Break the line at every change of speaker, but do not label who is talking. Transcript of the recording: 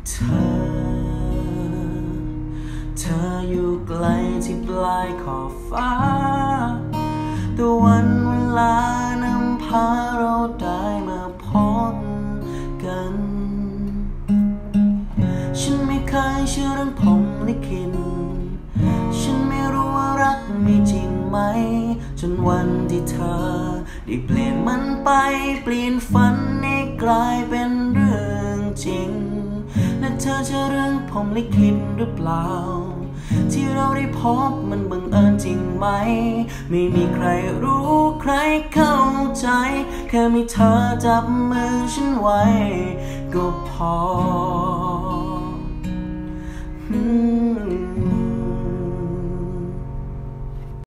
เธออยู่ไกลที่ปลายขอบฟ้าแต่วันเวลานำพาเราได้มาพบกันฉันไม่เคยเชื่อเรื่องพรหมลิขิตฉันไม่รู้ว่ารักมีจริงไหมจนวันที่เธอได้เปลี่ยนมันไปเปลี่ยนฝันให้กลายเป็นเรื่องจริงและเธอจะเรื่องพรหมลิขิตหรือเปล่าที่เราได้พบมันบังเอิญจริงไหมไม่มีใครรู้ใครเข้าใจแค่มีเธอจับมือฉันไว้ก็พอ